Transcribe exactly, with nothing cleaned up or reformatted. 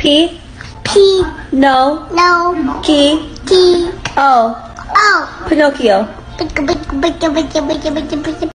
P. P. No. No. Key. T. O. O. Pinocchio. Pick, pick, pick, pick, pick, pick, pick, pick.